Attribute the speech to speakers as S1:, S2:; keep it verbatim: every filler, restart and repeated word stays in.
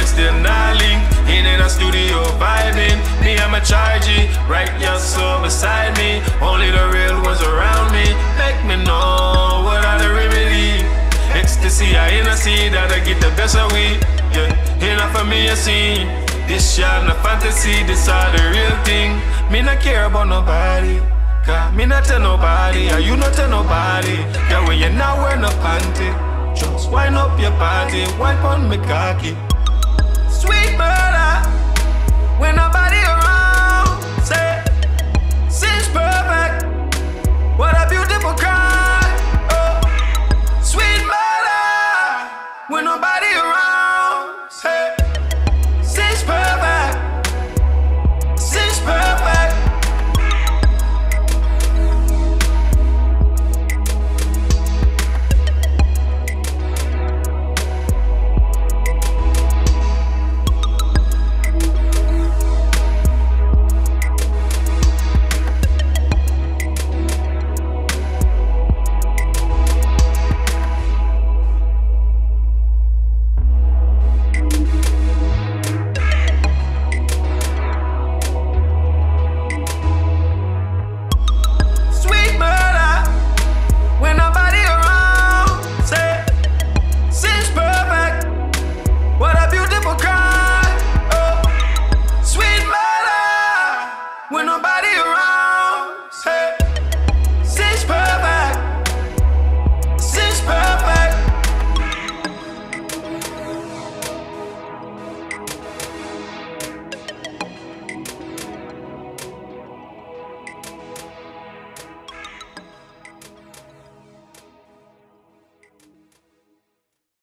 S1: and still not link. In in a studio vibing, me and my chargy, right your soul beside me. Only the real ones around me. Make me know what are the remedy. Ecstasy, I in a see that I get the best of we. Yeah, enough for me a scene. This shot no fantasy, this are the real thing. Me not care about nobody, cause me not tell nobody, and you not tell nobody. Yeah, when you're not wearing no panty, just wind up your body, wipe on me cocky. Sweet murder, when nobody